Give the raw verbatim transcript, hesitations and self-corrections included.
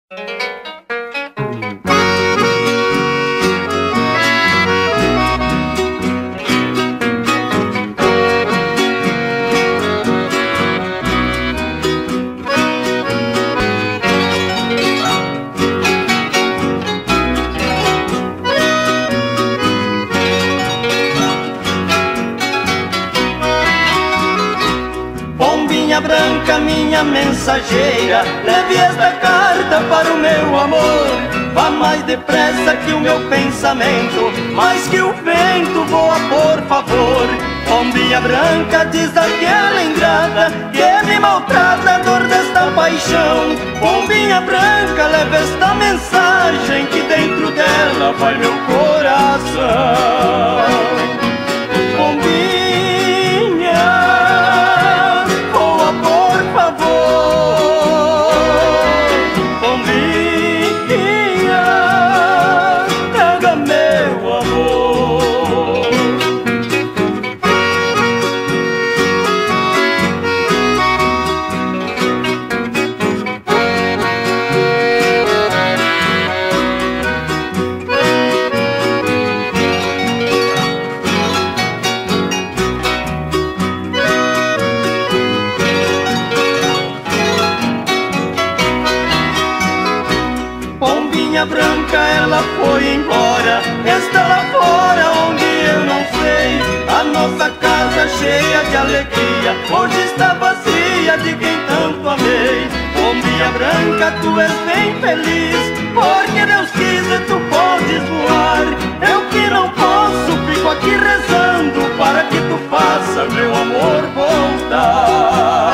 Pombinha branca, minha mensageira, leve esta carta para o meu amor. Vá mais depressa que o meu pensamento, mais que o vento voa, por favor. Pombinha branca, diz aquela ingrata que me maltrata a dor desta paixão. Pombinha branca, leva esta mensagem que dentro dela vai meu coração. Pombinha branca, ela foi embora, está lá fora onde eu não sei. A nossa casa cheia de alegria hoje está vazia de quem tanto amei. Pombinha branca, tu és bem feliz, porque Deus quis e tu podes voar. Eu que não posso, fico aqui rezando para que tu faça meu amor voltar.